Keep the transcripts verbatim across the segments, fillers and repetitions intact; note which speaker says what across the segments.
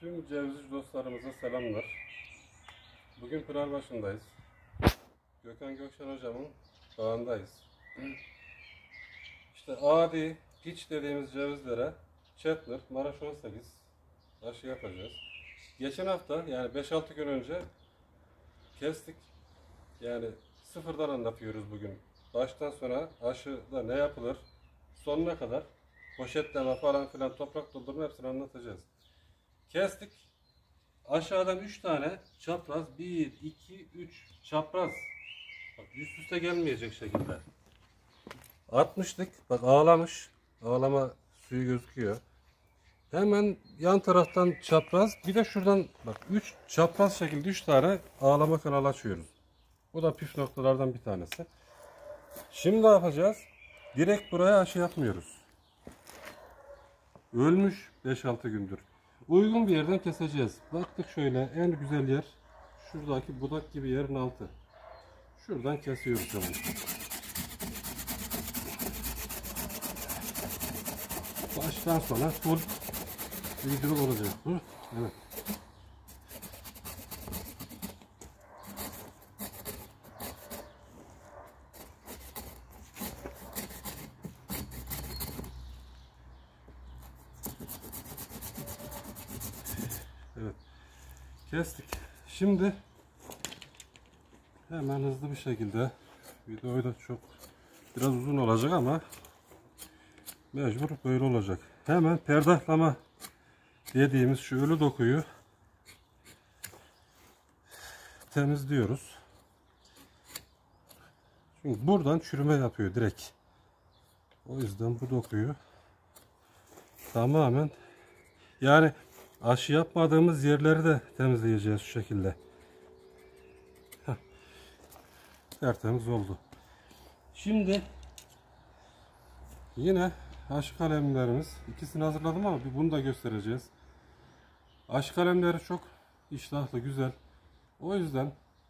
Speaker 1: Tüm cevizci dostlarımıza selamlar. Bugün Pınarbaşı'ndayız. Gökhan Gökşen hocamın dağındayız. İşte adi, piç dediğimiz cevizlere Chetler, Maraş on sekiz aşı yapacağız. Geçen hafta yani beş altı gün önce kestik. Yani sıfırdan anlatıyoruz bugün. Baştan sona aşıda ne yapılır, sonuna kadar poşetleme falan filan, toprak doldurma hepsini anlatacağız. Kestik. Aşağıdan üç tane çapraz, bir, iki, üç çapraz. Bak üst üste gelmeyecek şekilde atmıştık. Bak ağlamış. Ağlama suyu gözüküyor. Hemen yan taraftan çapraz, bir de şuradan bak üç çapraz şekilde üç tane ağlama kanalı açıyoruz. Bu da püf noktalardan bir tanesi. Şimdi ne yapacağız? Direkt buraya aşı yapmıyoruz. Ölmüş beş altı gündür. Uygun bir yerden keseceğiz. Baktık şöyle en güzel yer şuradaki budak gibi yerin altı. Şuradan kesiyoruz hemen. Baştan sona full video olacak bu. Evet. Evet. Kestik. Şimdi hemen hızlı bir şekilde, videoyu da çok biraz uzun olacak ama mecbur böyle olacak. Hemen perdahlama dediğimiz şu ölü dokuyu temizliyoruz. Çünkü buradan çürüme yapıyor direkt. O yüzden bu dokuyu tamamen, yani aşı yapmadığımız yerleri de temizleyeceğiz şu şekilde. Heh. Tertemiz oldu. Şimdi yine aşı kalemlerimiz, ikisini hazırladım ama bunu da göstereceğiz. Aşı kalemleri çok iştahlı, güzel. O yüzden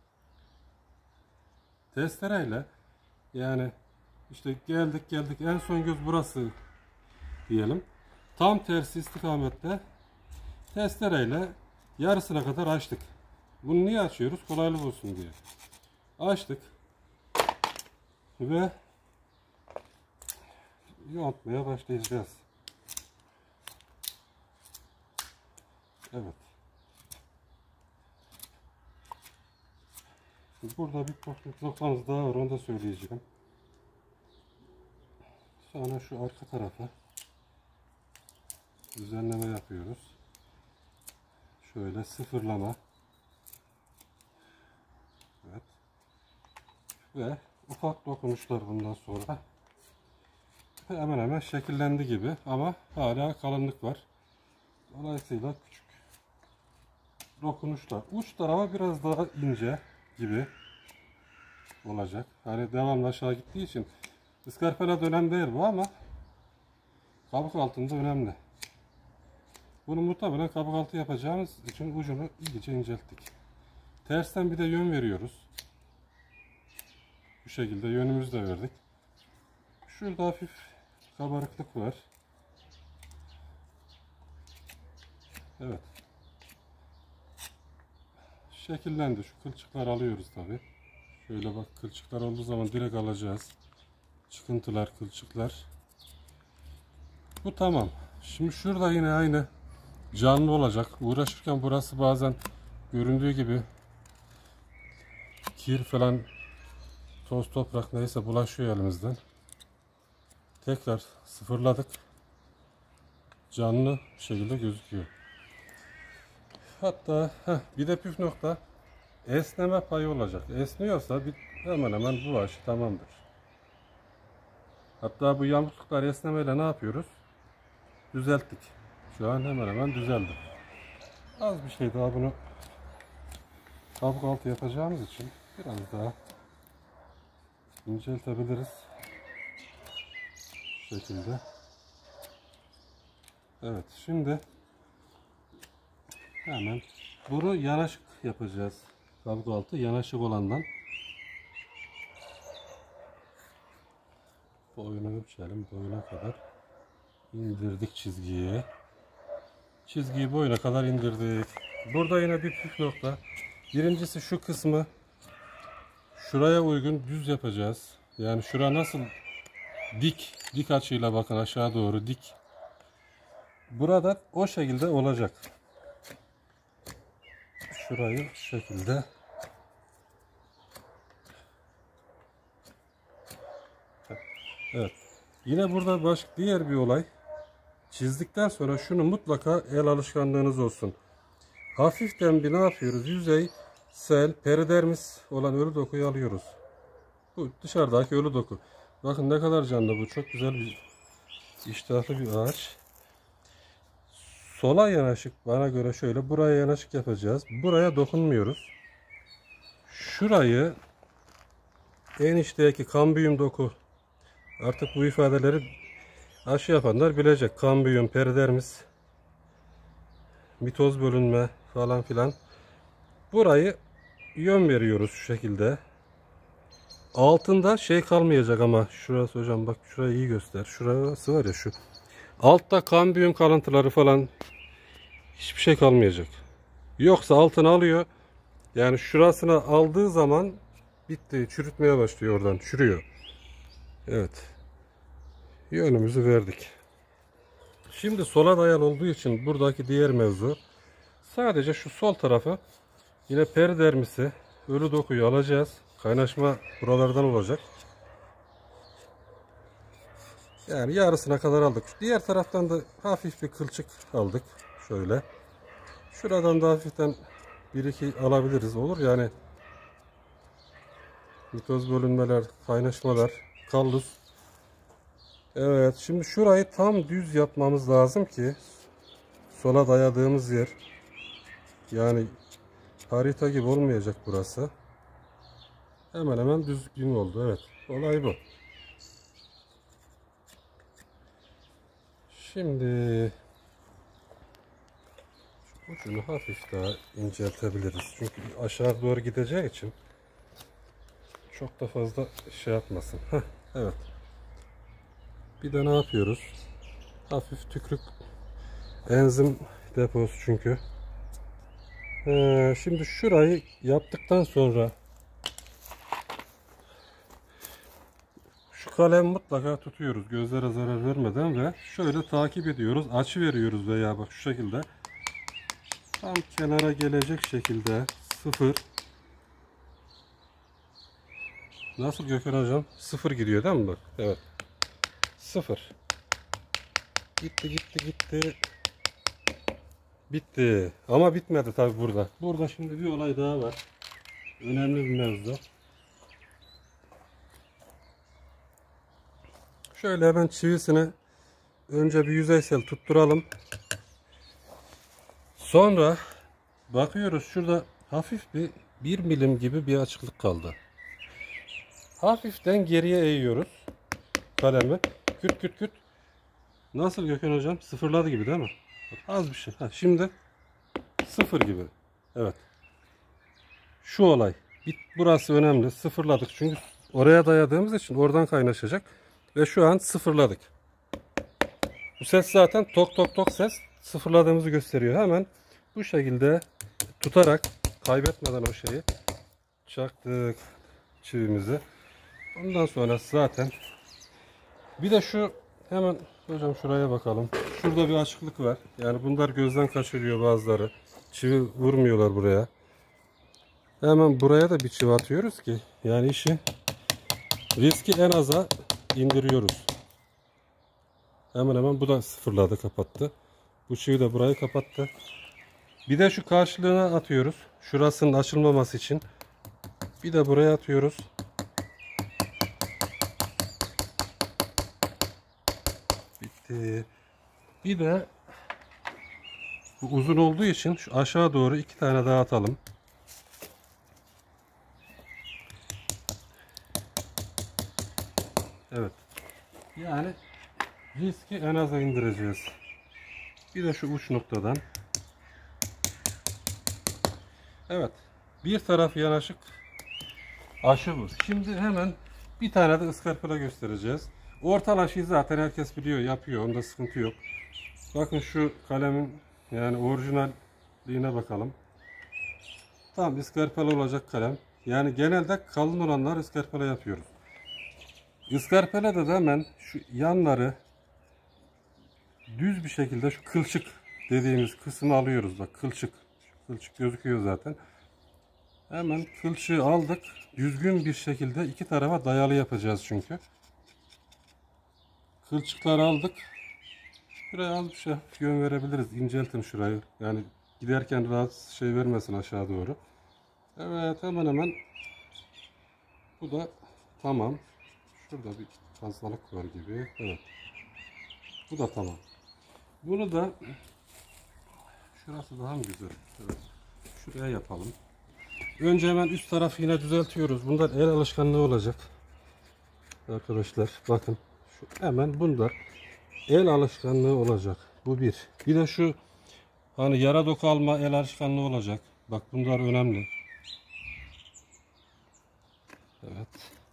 Speaker 1: testereyle, yani işte geldik geldik en son göz burası diyelim. Tam tersi istikamette testereyle yarısına kadar açtık. Bunu niye açıyoruz? Kolaylık olsun diye. Açtık ve yontmaya başlayacağız. Evet. Burada bir püf noktamız daha var, onu da söyleyeceğim. Sonra şu arka tarafa düzenleme yapıyoruz. Şöyle sıfırlama. Evet. Ve ufak dokunuşlar bundan sonra. Hemen hemen şekillendi gibi ama hala kalınlık var. Dolayısıyla küçük dokunuşlar. Uç tarafa biraz daha ince gibi olacak. Hani devamlı aşağı gittiği için ıskarpela önemli değil bu ama kabuk altında önemli. Bunu muhtemelen kabuk altı yapacağımız için ucunu iyice incelttik. Tersten bir de yön veriyoruz. Bu şekilde yönümüzü de verdik. Şurada hafif kabarıklık var. Evet. Şekillendi. Şu kılçıklar alıyoruz tabi. Şöyle bak, kılçıklar olduğu zaman direkt alacağız. Çıkıntılar, kılçıklar. Bu tamam. Şimdi şurada yine aynı canlı olacak. Uğraşırken burası bazen göründüğü gibi kir falan, toz toprak neyse bulaşıyor elimizden. Tekrar sıfırladık. Canlı şekilde gözüküyor. Hatta heh, bir de püf nokta, esneme payı olacak. Esniyorsa bir, hemen hemen bu aşı tamamdır. Hatta bu yamukluklar esnemeyle ne yapıyoruz? Düzelttik. Şu an hemen hemen düzeldi. Az bir şey daha, bunu kabuk altı yapacağımız için biraz daha inceltebiliriz. Şu şekilde. Evet, şimdi hemen bunu yanaşık yapacağız. Kabuk altı yanaşık olandan. Boyunu ölçelim. Boyuna kadar indirdik çizgiyi. çizgiyi boyuna kadar indirdik. Burada yine bir püf nokta. Birincisi şu kısmı şuraya uygun düz yapacağız. Yani şura nasıl dik, dik açıyla bakın aşağı doğru dik. Burada o şekilde olacak. Şurayı şu şekilde. Evet. Yine burada başka diğer bir olay. Çizdikten sonra şunu mutlaka el alışkanlığınız olsun. Hafiften bir ne yapıyoruz? Yüzeysel peridermis olan ölü dokuyu alıyoruz. Bu dışarıdaki ölü doku. Bakın ne kadar canlı bu. Çok güzel bir iştahlı bir ağaç. Sola yanaşık bana göre şöyle buraya yanaşık yapacağız. Buraya dokunmuyoruz. Şurayı en içteki kambiyum doku. Artık bu ifadeleri aşı yapanlar bilecek. Kambiyum, peridermis, mitoz bölünme falan filan. Burayı yön veriyoruz şu şekilde. Altında şey kalmayacak ama şurası hocam bak şurayı iyi göster. Şurası var ya şu. Altta kambiyum kalıntıları falan hiçbir şey kalmayacak. Yoksa altını alıyor. Yani şurasına aldığı zaman bitti. Çürütmeye başlıyor oradan. Çürüyor. Evet. Yönümüzü verdik. Şimdi sola dayalı olduğu için buradaki diğer mevzu sadece şu sol tarafı yine peridermisi ölü dokuyu alacağız. Kaynaşma buralardan olacak. Yani yarısına kadar aldık. Diğer taraftan da hafif bir kılçık aldık. Şöyle. Şuradan da hafiften bir iki alabiliriz. Olur yani. Mitoz bölünmeler, kaynaşmalar, kallus. Evet. Şimdi şurayı tam düz yapmamız lazım ki sola dayadığımız yer yani harita gibi olmayacak burası. Hemen hemen düzgün oldu. Evet. Olay bu. Şimdi ucunu hafif daha inceltebiliriz. Çünkü aşağı doğru gideceği için çok da fazla şey yapmasın. Heh, evet. Bir de ne yapıyoruz? Hafif tükürük enzim deposu çünkü. Ee, şimdi şurayı yaptıktan sonra şu kalemi mutlaka tutuyoruz gözlere zarar vermeden ve şöyle takip ediyoruz. Açı veriyoruz veya bak şu şekilde tam kenara gelecek şekilde sıfır. Nasıl Gökhan hocam? Sıfır gidiyor değil mi bak? Evet. Sıfır. Gitti gitti gitti. Bitti. Ama bitmedi tabi burada. Burada şimdi bir olay daha var. Önemli bir mevzu. Şöyle hemen çivisini önce bir yüzeysel tutturalım. Sonra bakıyoruz şurada hafif bir bir milim gibi bir açıklık kaldı. Hafiften geriye eğiyoruz kalemi. Küt küt küt. Nasıl Gökhan hocam? Sıfırladı gibi değil mi? Bak, az bir şey. Ha, şimdi sıfır gibi. Evet. Şu olay. Burası önemli. Sıfırladık. Çünkü oraya dayadığımız için oradan kaynaşacak. Ve şu an sıfırladık. Bu ses zaten tok tok tok ses sıfırladığımızı gösteriyor. Hemen bu şekilde tutarak kaybetmeden o şeyi çaktık çivimizi. Ondan sonra zaten bir de şu hemen hocam şuraya bakalım. Şurada bir açıklık var. Yani bunlar gözden kaçırıyor bazıları. Çivi vurmuyorlar buraya. Hemen buraya da bir çivi atıyoruz ki yani işi riski en aza indiriyoruz. Hemen hemen bu da sıfırladı, kapattı. Bu çivi de burayı kapattı. Bir de şu karşılığına atıyoruz. Şurasının açılmaması için. Bir de buraya atıyoruz. Bitti. Bir de bu uzun olduğu için şu aşağı doğru iki tane daha atalım. Evet. Yani riski en aza indireceğiz. Bir de şu uç noktadan. Evet. Bir taraf yanaşık aşı bu. Şimdi hemen bir tane de ıskarpıla göstereceğiz. Ortal aşıyı zaten herkes biliyor, yapıyor. Onda sıkıntı yok. Bakın şu kalemin Yani orijinalliğine bakalım. Tam iskarpela olacak kalem. Yani genelde kalın olanlar iskarpela yapıyoruz. İskarpela'da da hemen şu yanları düz bir şekilde şu kılçık dediğimiz kısmı alıyoruz. Bak kılçık. Şu kılçık gözüküyor zaten. Hemen kılçığı aldık. Düzgün bir şekilde iki tarafa dayalı yapacağız çünkü. Kılçıkları aldık. Şuraya az bir şey yön verebiliriz. İnceltin şurayı. Yani giderken rahatsız şey vermesin aşağı doğru. Evet, hemen hemen bu da tamam. Şurada bir fazlalık var gibi. Evet. Bu da tamam. Bunu da şurası daha mı güzel? Evet. Şuraya yapalım. Önce hemen üst tarafı yine düzeltiyoruz. Bunlar el alışkanlığı olacak. Arkadaşlar bakın. Şu hemen bunlar el alışkanlığı olacak. Bu bir. Bir de şu hani yara doku alma el alışkanlığı olacak. Bak bunlar önemli. Evet.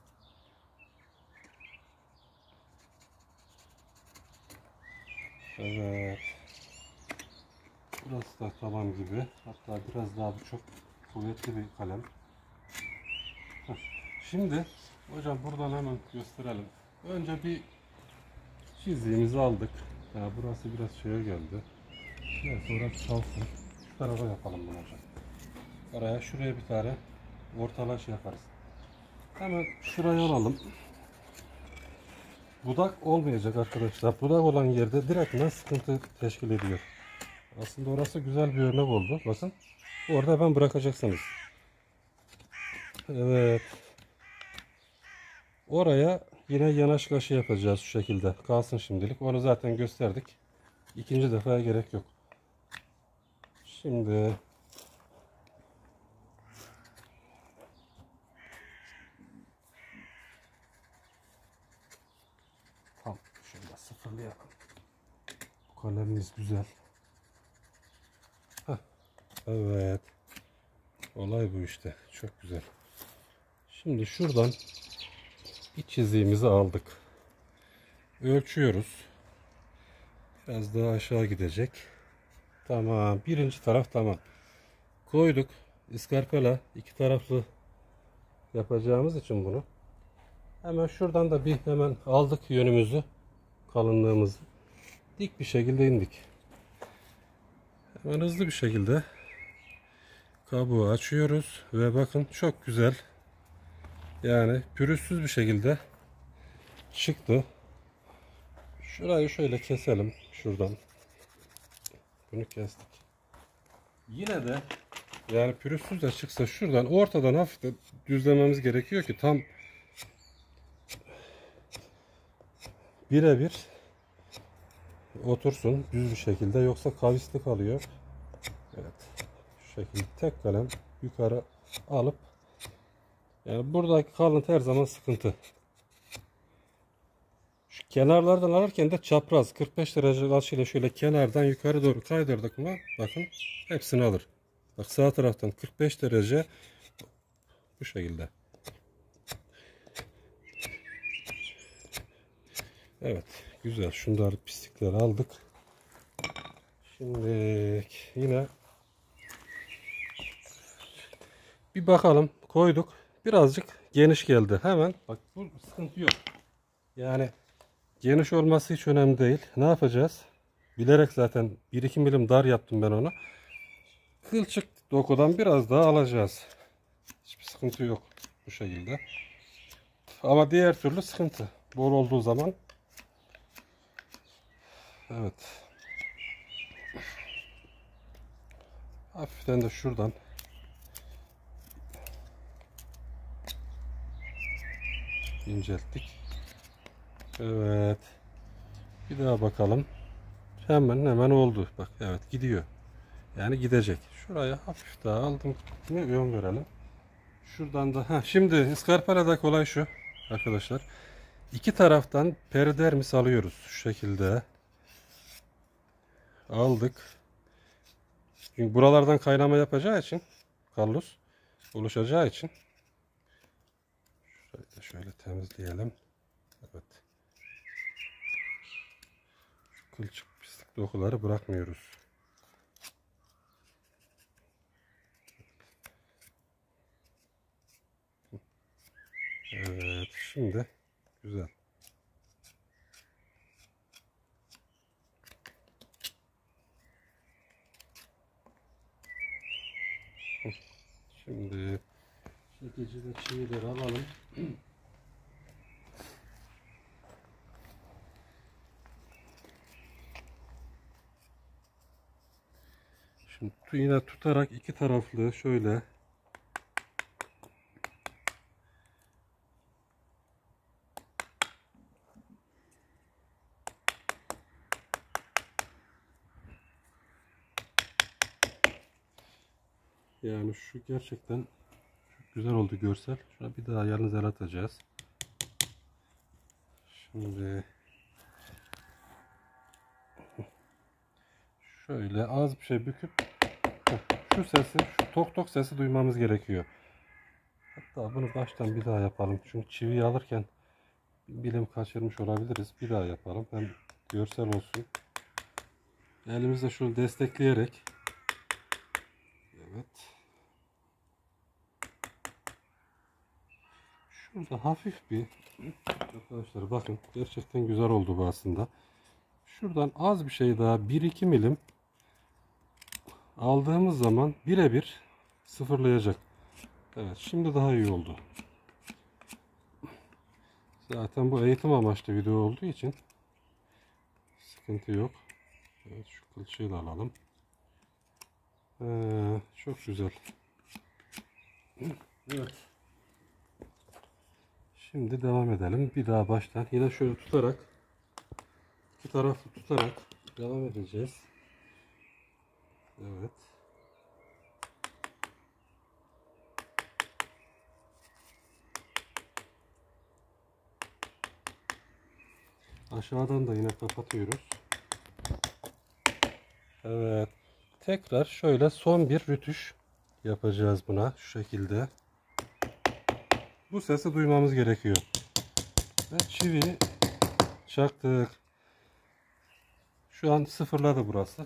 Speaker 1: Evet. Burası da tamam gibi. Hatta biraz daha bu çok kuvvetli bir kalem. Heh. Şimdi hocam buradan hemen gösterelim. Önce bir çizdiğimizi aldık. Ya burası biraz şeye geldi. Neyse orası kalsın. Şu tarafa yapalım bunu hocam. Oraya şuraya bir tane ortalaş yaparız. Hemen şurayı alalım. Budak olmayacak arkadaşlar. Budak olan yerde direktmen sıkıntı teşkil ediyor. Aslında orası güzel bir örnek oldu. Bakın. Orada ben bırakacaksınız. Evet. Oraya yine yanaş kaşı yapacağız şu şekilde. Kalsın şimdilik. Onu zaten gösterdik. İkinci defaya gerek yok. Şimdi tam şöyle sıfırlayalım. Bu kalemimiz güzel. Heh. Evet. Olay bu işte. Çok güzel. Şimdi şuradan bir çiziğimizi aldık. Ölçüyoruz. Biraz daha aşağı gidecek. Tamam. Birinci taraf tamam. Koyduk. İskarpela iki taraflı yapacağımız için bunu. Hemen şuradan da bir hemen aldık yönümüzü. Kalınlığımızı. Dik bir şekilde indik. Hemen hızlı bir şekilde kabuğu açıyoruz. Ve bakın çok güzel. Yani pürüzsüz bir şekilde çıktı. Şurayı şöyle keselim. Şuradan. Bunu kestik. Yine de yani pürüzsüz de çıksa şuradan ortadan hafif de düzlememiz gerekiyor ki tam birebir otursun düz bir şekilde, yoksa kavisli kalıyor. Evet. Şu şekilde tek kalem yukarı alıp, yani buradaki kalıntı her zaman sıkıntı. Şu kenarlardan alırken de çapraz kırk beş derece açıyla şöyle kenardan yukarı doğru kaydırdık mı bakın hepsini alır. Bak sağ taraftan kırk beş derece bu şekilde. Evet, güzel. Şunları pislikleri aldık. Şimdi yine bir bakalım, koyduk. Birazcık geniş geldi. Hemen bak, bu sıkıntı yok. Yani geniş olması hiç önemli değil. Ne yapacağız? Bilerek zaten bir iki milim dar yaptım ben onu. Kılçık dokudan biraz daha alacağız. Hiçbir sıkıntı yok bu şekilde. Ama diğer türlü sıkıntı. Bol olduğu zaman. Evet. Hafiften de şuradan incelttik. Evet. Bir daha bakalım. Hemen hemen oldu. Bak evet, gidiyor. Yani gidecek. Şuraya hafif daha aldım. Yine yön verelim. Şuradan da. Heh, şimdi iskarpelada kolay şu arkadaşlar. İki taraftan peridermis alıyoruz. Şu şekilde. Aldık. Çünkü buralardan kaynama yapacağı için, kallus oluşacağı için şöyle, şöyle temizleyelim. Evet. Şu kılçık pislik dokuları bırakmıyoruz. şimdi güzel. Şimdi çekicide çivileri alalım. Şimdi yine tutarak iki taraflı şöyle yani şu gerçekten çok güzel oldu görsel. Şuna bir daha yalnız el atacağız. Şimdi şöyle az bir şey büküp şu sesi, şu tok tok sesi duymamız gerekiyor. Hatta bunu baştan bir daha yapalım. Çünkü çiviyi alırken bilim kaçırmış olabiliriz. Bir daha yapalım. Hem görsel olsun. Elimizle şunu destekleyerek. Evet. Şurada hafif bir arkadaşlar bakın gerçekten güzel oldu bu aslında. Şuradan az bir şey daha bir iki milim aldığımız zaman birebir sıfırlayacak. Evet şimdi daha iyi oldu. Zaten bu eğitim amaçlı video olduğu için sıkıntı yok. Evet şu kılçığı da alalım. Ee, çok güzel. Evet. Şimdi devam edelim. Bir daha baştan yine şöyle tutarak iki taraflı tutarak devam edeceğiz. Evet. Aşağıdan da yine kapatıyoruz. Evet. Tekrar şöyle son bir rütüş yapacağız buna şu şekilde. Bu sesi duymamız gerekiyor. Ve çiviyi çaktık. Şu an sıfırladı burası.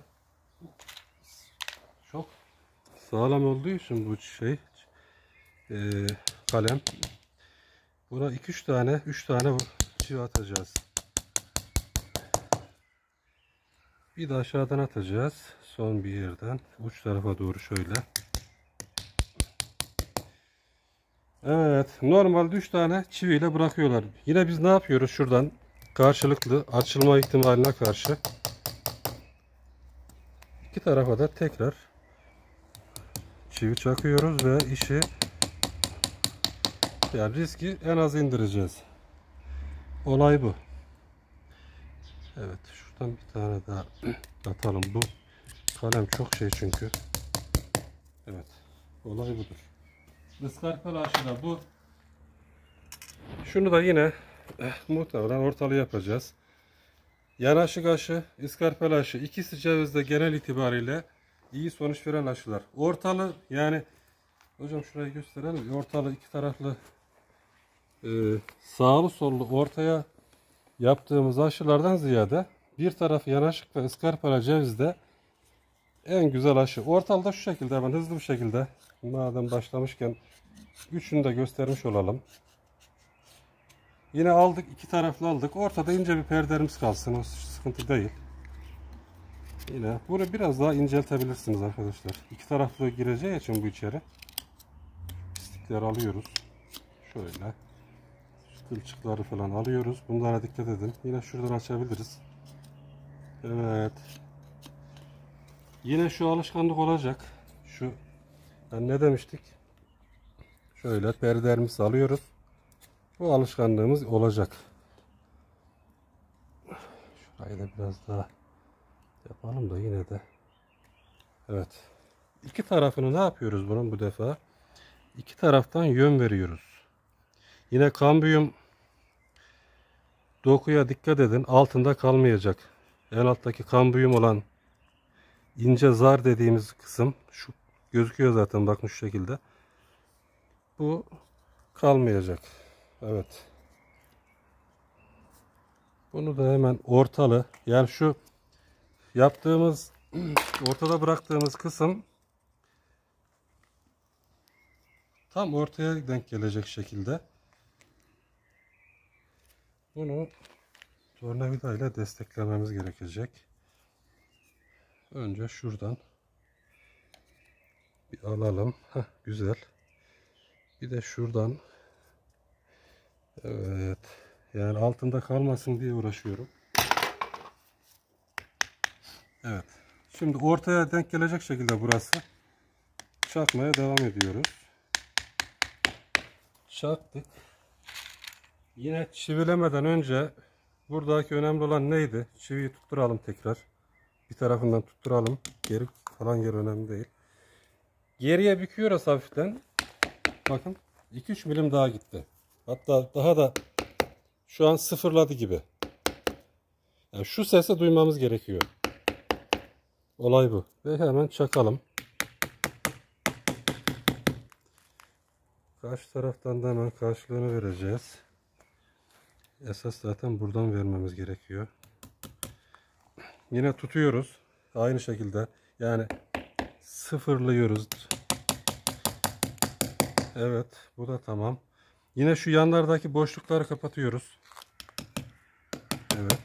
Speaker 1: Çok sağlam olduğu için bu şey e, kalem. Buna iki üç tane üç tane çivi atacağız. Bir de aşağıdan atacağız. Son bir yerden uç tarafa doğru şöyle. Evet, normalde üç tane çiviyle bırakıyorlar. Yine biz ne yapıyoruz şuradan? Karşılıklı açılma ihtimaline karşı iki tarafa da tekrar çivi çakıyoruz ve işi yani riski en az indireceğiz. Olay bu. Evet, şuradan bir tane daha atalım. Bu kalem çok şey çünkü. Evet, olay budur. Iskarpel aşı da bu. Şunu da yine eh, muhtemelen ortalı yapacağız. Yanaşık aşı, iskarpel aşı ikisi cevizde genel itibariyle iyi sonuç veren aşılar. Ortalı yani hocam şurayı gösterelim. Ortalı iki taraflı e, sağlı sollu ortaya yaptığımız aşılardan ziyade bir tarafı yanaşık ve iskarpel cevizde en güzel aşı. Ortalıda şu şekilde hemen hızlı bir şekilde madem başlamışken üçünü de göstermiş olalım. Yine aldık iki taraflı aldık. Ortada ince bir perdelerimiz kalsın. O sıkıntı değil. Yine bunu biraz daha inceltebilirsiniz arkadaşlar. İki taraflı gireceği için bu içeri. Pislikleri alıyoruz. Şöyle. Şu kılçıkları falan alıyoruz. Bunlara dikkat edin. Yine şuradan açabiliriz. Evet. Yine şu alışkanlık olacak. Şu yani ne demiştik? Şöyle perdelerimizi alıyoruz. Bu alışkanlığımız olacak. Şurayı da biraz daha yapalım da yine de. Evet. İki tarafını ne yapıyoruz bunun bu defa? İki taraftan yön veriyoruz. Yine kambiyum dokuya dikkat edin. Altında kalmayacak. En alttaki kambiyum olan ince zar dediğimiz kısım şu gözüküyor zaten bakın şu şekilde. Bu kalmayacak. Evet. Bunu da hemen ortalı yani şu yaptığımız ortada bıraktığımız kısım tam ortaya denk gelecek şekilde Bunu tornavida ile desteklememiz gerekecek. Önce şuradan bir alalım. Heh, güzel. Bir de şuradan. Evet. Yani altında kalmasın diye uğraşıyorum. Evet. Şimdi ortaya denk gelecek şekilde burası. Çakmaya devam ediyoruz. Çaktık. Yine çivilemeden önce buradaki önemli olan neydi? Çiviyi tutturalım tekrar. Bir tarafından tutturalım. Geri falan yer önemli değil. Geriye büküyoruz hafiften. Bakın iki üç milim daha gitti. Hatta daha da şu an sıfırladı gibi. Yani şu sesi duymamız gerekiyor. Olay bu. Ve hemen çakalım. Karşı taraftan da hemen karşılığını vereceğiz. Esas zaten buradan vermemiz gerekiyor. Yine tutuyoruz. Aynı şekilde. Yani sıfırlıyoruz. Evet. Bu da tamam. Yine şu yanlardaki boşlukları kapatıyoruz. Evet.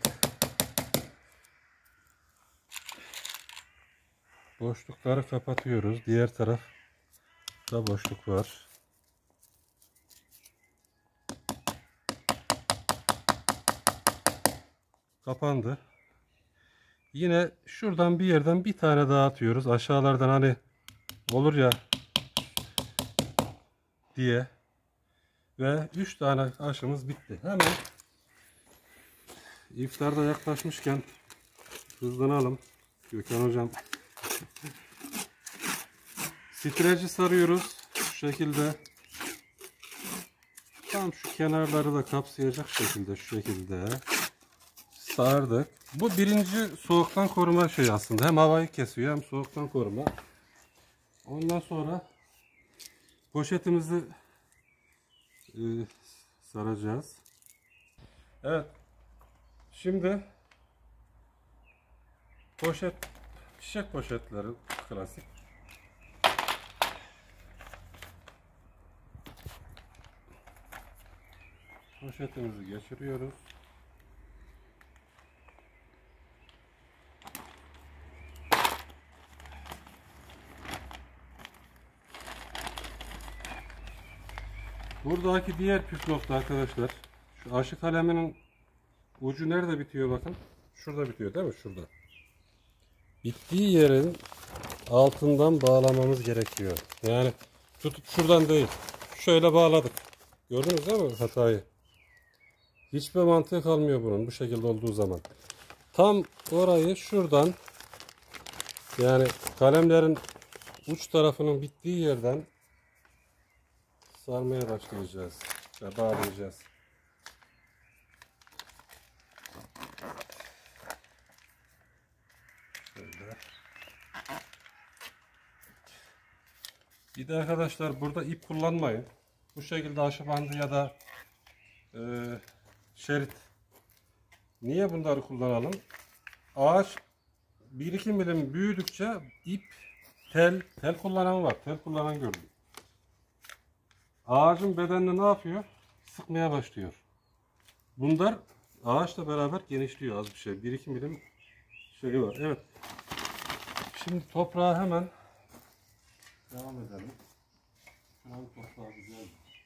Speaker 1: Boşlukları kapatıyoruz. Diğer tarafta boşluk var. Kapandı. Yine şuradan bir yerden bir tane daha atıyoruz. Aşağılardan hani olur ya diye. Ve üç tane aşımız bitti. Hemen iftarda yaklaşmışken hızlanalım. Gökhan hocam. Streci sarıyoruz. Şu şekilde. Tam şu kenarları da kapsayacak şekilde şu şekilde sardık. Bu birinci soğuktan koruma şey aslında. Hem havayı kesiyor hem soğuktan koruma. Ondan sonra poşetimizi e, saracağız. Evet. Şimdi poşet, çiçek poşetleri klasik. Poşetimizi geçiriyoruz. Buradaki diğer püf nokta arkadaşlar. Şu aşı kaleminin ucu nerede bitiyor bakın. Şurada bitiyor değil mi? Şurada. Bittiği yerin altından bağlamamız gerekiyor. Yani tutup şuradan değil. Şöyle bağladık. Gördünüz değil mi hatayı? Hiçbir mantığı kalmıyor bunun bu şekilde olduğu zaman. Tam orayı şuradan, yani kalemlerin uç tarafının bittiği yerden sarmaya başlayacağız ve bağlayacağız. Şöyle. Bir de arkadaşlar burada ip kullanmayın. Bu şekilde aşı bandı ya da e, şerit. Niye bunları kullanalım? Ağaç bir iki milim büyüdükçe ip, tel, tel kullanan var. Tel kullanan gördüm. Ağacın bedenini ne yapıyor? Sıkmaya başlıyor. Bunlar ağaçla beraber genişliyor az bir şey. bir iki milim şey var. Evet. Şimdi toprağa hemen devam edelim. Şuranın toprağı güzel.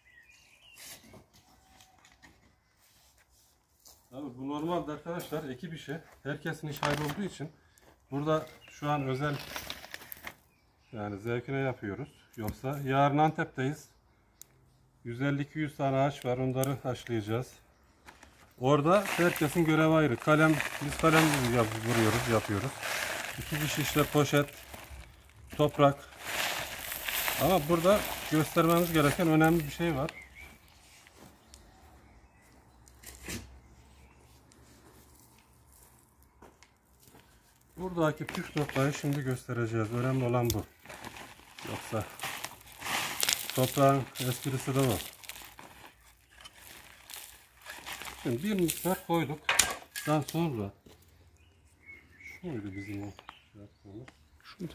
Speaker 1: Tabii bu normalde arkadaşlar ekip işi. Herkesin iş ayrı olduğu için burada şu an özel, yani zevkine yapıyoruz. Yoksa yarın Antep'teyiz. yüz elli iki yüz tane ağaç var. Onları haşlayacağız. Orada herkesin görevi ayrı. Kalem, biz kalem yap, vuruyoruz, yapıyoruz. İki kişi işte poşet, toprak. Ama burada göstermemiz gereken önemli bir şey var. Buradaki püf noktayı şimdi göstereceğiz. Önemli olan bu. Yoksa toprağın esprisi de var. Şimdi bir miktar koyduk. Daha sonra şuydu bizim o şey yaptığımız. Şuydu.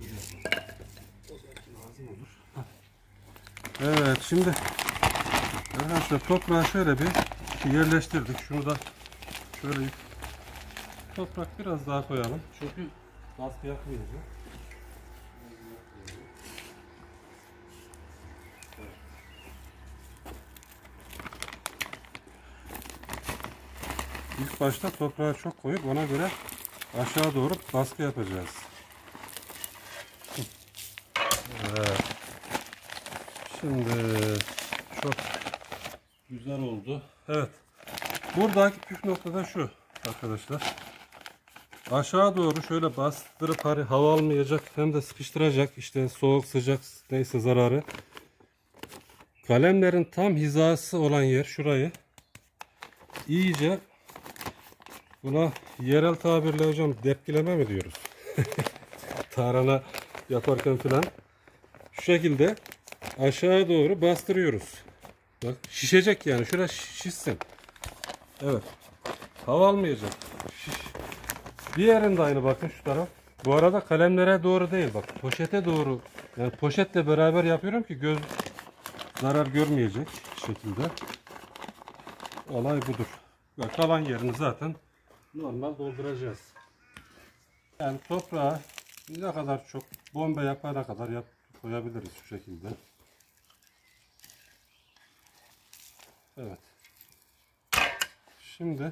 Speaker 1: Evet şimdi Arkadaşlar toprağı şöyle bir yerleştirdik. Şunu da şöyle toprak biraz daha koyalım. Çünkü baskı yapmayacak. İlk başta toprağı çok koyup ona göre aşağı doğru baskı yapacağız. Evet. Şimdi çok güzel oldu. Evet. Buradaki püf nokta da şu arkadaşlar. Aşağı doğru şöyle bastırıp hani hava almayacak hem de sıkıştıracak. İşte soğuk sıcak neyse zararı. Kalemlerin tam hizası olan yer şurayı. İyice buna yerel tabirle hocam depkileme mi diyoruz? Tarhana yaparken filan. Şu şekilde aşağı doğru bastırıyoruz. Bak şişecek yani. Şurada şişsin. Evet. Hava almayacak. Şiş. Diğerinde aynı bakın şu taraf. Bu arada kalemlere doğru değil bak. Poşete doğru. Yani poşetle beraber yapıyorum ki göz zarar görmeyecek şekilde. Olay budur. Ve kalan yerini zaten normal dolduracağız. Yani toprağa ne kadar çok bomba yapana kadar yap, koyabiliriz şu şekilde. Evet. Şimdi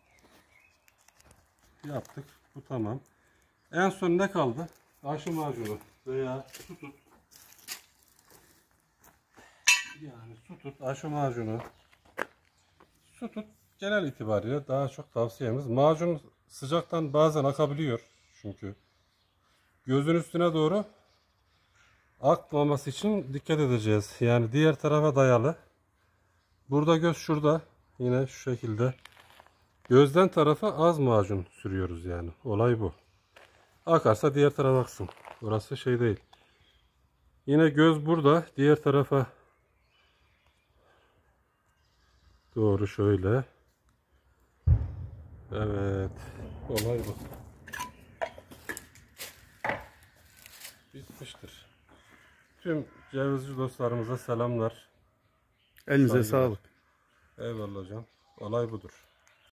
Speaker 1: yaptık. Bu tamam. En son ne kaldı? Aşı macunu veya su tut. Yani su tut, aşı macunu. Su tut genel itibariyle daha çok tavsiyemiz. Macun sıcaktan bazen akabiliyor. Çünkü gözün üstüne doğru akmaması için dikkat edeceğiz. Yani diğer tarafa dayalı. Burada göz şurada. Yine şu şekilde. Gözden tarafa az macun sürüyoruz yani. Olay bu. Akarsa diğer tarafa aksın. Orası şey değil. Yine göz burada. Diğer tarafa doğru şöyle. Evet. Olay bu. Bitmiştir. Tüm cevizci dostlarımıza selamlar.
Speaker 2: Elinize
Speaker 1: Saygılar.
Speaker 2: sağlık.
Speaker 1: Eyvallah hocam. Olay budur.